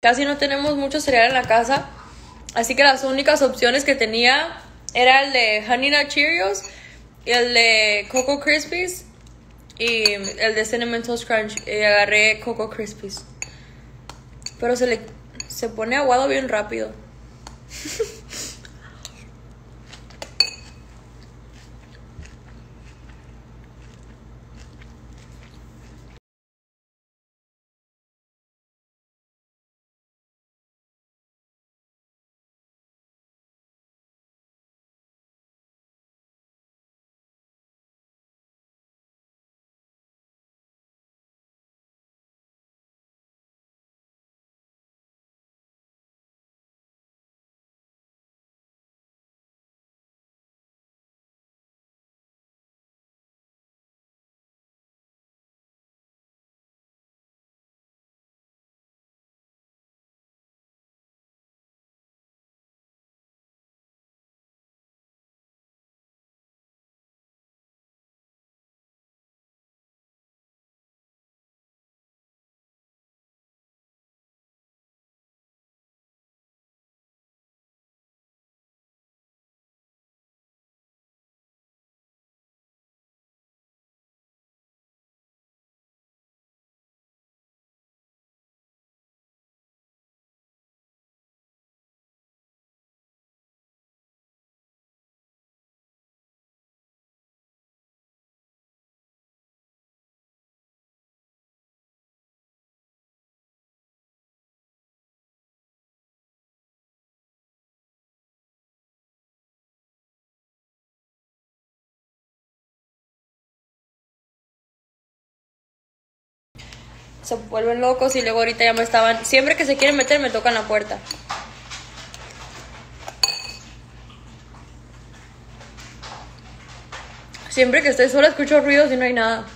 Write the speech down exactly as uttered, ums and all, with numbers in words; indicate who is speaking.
Speaker 1: casi no tenemos mucho cereal en la casa, así que las únicas opciones que tenía era el de Honey Nut Cheerios, y el de Cocoa Krispies y el de Cinnamon Toast Crunch. Y agarré Cocoa Krispies, pero se le se pone aguado bien rápido. Se vuelven locos y luego ahorita ya me estaban... Siempre que se quieren meter me tocan la puerta. Siempre que estoy sola escucho ruidos y no hay nada.